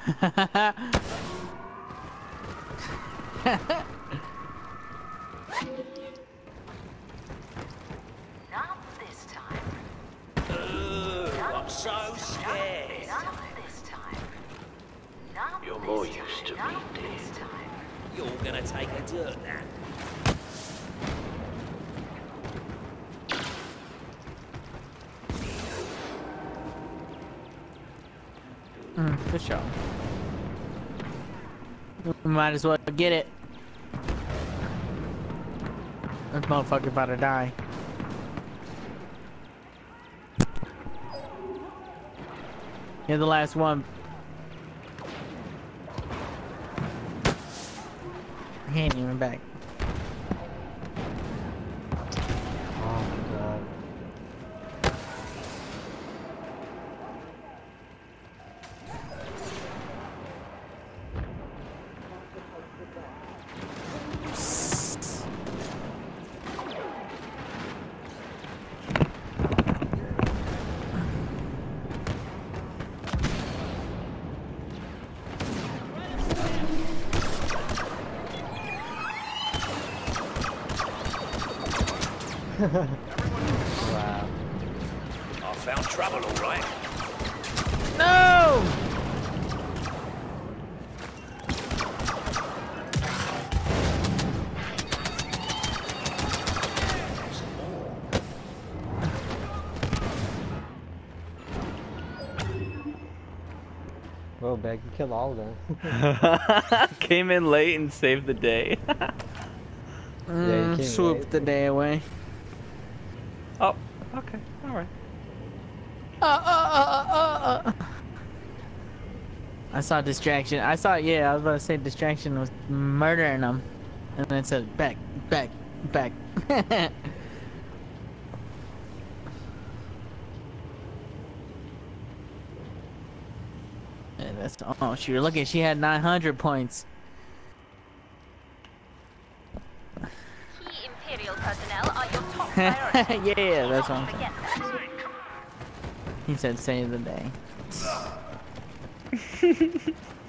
Not this time. I'm so scared. Not this time. Not You're this more time. used to me, Not dear. this time. You're gonna take a dirt nap. Good show. We might as well get it. This motherfucker about to die. You're the last one. He ain't even back. Oh my god. Wow. I found trouble, all right. No! Whoa, Beck, you killed all of them. Came in late and saved the day. you came Swoop late. the day away. Oh, okay, alright. I saw distraction. I saw, yeah, I was about to say distraction was murdering them. And then it said back, back, back. Yeah, that's, oh, she was looking, she had 900 points. Key Imperial personnel are your top priority. Yeah, that's Do what not I'm saying. forget that. He said save the day.